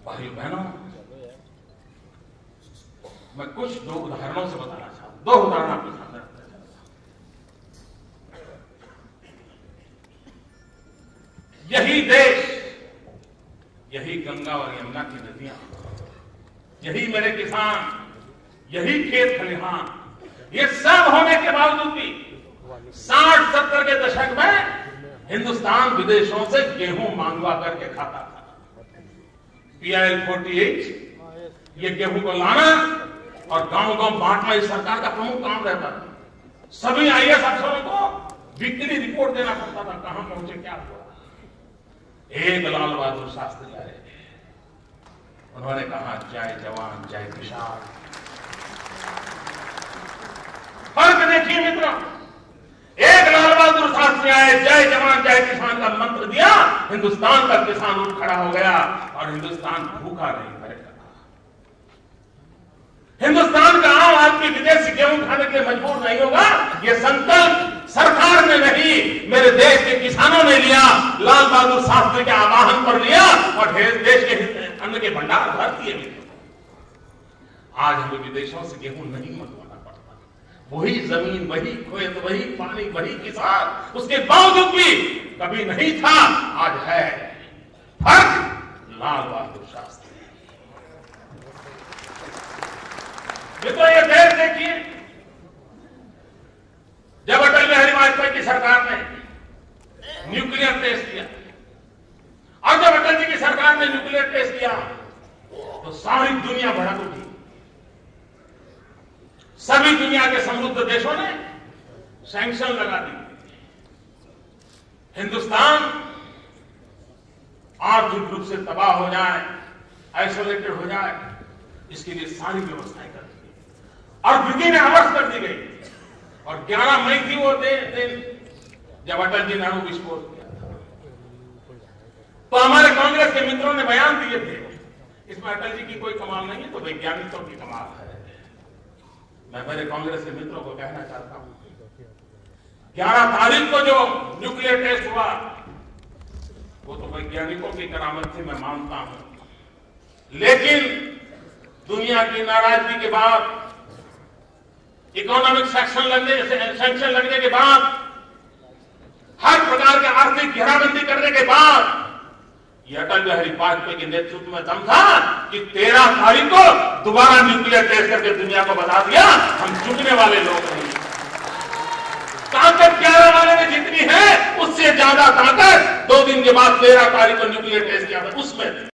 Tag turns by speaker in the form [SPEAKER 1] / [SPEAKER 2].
[SPEAKER 1] भाई बहनों, मैं कुछ दो उदाहरणों से बताना चाहता हूं। दो उदाहरण आपके सामने रखना चाहता हूं। यही देश, यही गंगा और यमुना की नदियां, यही मेरे किसान, यही खेत खलिहान, ये सब होने के बावजूद भी 60-70 के दशक में हिंदुस्तान विदेशों से गेहूं मांगवा करके खाता था। PIL 48 ये गेहूं को लाना और गांव-गांव बांटना इस सरकार का प्रमुख काम रहता था। सभी IAS अफसरों को वीकली रिपोर्ट देना पड़ता था, कहां पहुंचे, क्या हुआ। एक लाल बहादुर शास्त्री आए, उन्होंने कहा जय जवान जय किसान। फर्क देखिए मित्रों, एक लाल बहादुर शास्त्री आए, जय जवान जय किसान का मंत्र दिया, हिंदुस्तान का किसान उठ खड़ा हो गया और हिंदुस्तान भूखा नहीं मरेगा। हिंदुस्तान का आम आदमी विदेशी गेहूं खाने के लिए मजबूर नहीं होगा। ये संकल्प सरकार ने नहीं, मेरे देश के किसानों ने लिया, लाल बहादुर शास्त्री के आह्वान पर लिया और देश के अन्न के भंडार भर दिए। आज हमें विदेशों से गेहूं नहीं मंगवाना पड़ता, वही जमीन, वही खेत, वही पानी, वही किसान, उसके बावजूद भी कभी नहीं था, आज है। फर्क लाल बहादुर शास्त्री। मित्रों, ये देश देखिए, जब अटल बिहारी वाजपेयी की सरकार ने न्यूक्लियर टेस्ट किया और जब अटल जी की सरकार ने न्यूक्लियर टेस्ट किया तो सारी दुनिया भड़क उठी। सभी दुनिया के समृद्ध देशों ने सैंक्शन लगा दी। हिंदुस्तान आर्थिक रूप से तबाह हो जाए, आइसोलेटेड हो जाए, इसके लिए सारी व्यवस्थाएं कर दी गई और विदिन आवर्स कर दी गई। और 11 मई थी वो दिन जब अटल जी ने अणु विस्फोट किया था। तो हमारे कांग्रेस के मित्रों ने बयान दिए थे, इसमें अटल जी की कोई कमाल नहीं है, तो वैज्ञानिकों की कमाल है। मैं मेरे कांग्रेस के मित्रों को कहना चाहता हूं, 11 तारीख को जो न्यूक्लियर टेस्ट हुआ वो तो वैज्ञानिकों की करामत थी, मैं मानता हूं। लेकिन दुनिया की नाराजगी के बाद, इकोनॉमिक सैंक्शन लगने के बाद, हर प्रकार के आर्थिक घेराबंदी करने के बाद, ये अटल बिहारी वाजपेयी के नेतृत्व में दम था कि 13 तारीख को दोबारा न्यूक्लियर टेस्ट करके दुनिया को बता दिया हम झुकने वाले लोग नहीं। ताकत 11 वाले में जितनी है उससे ज्यादा ताकत 2 दिन के बाद 13 तारीख को न्यूक्लियर टेस्ट किया था उसमें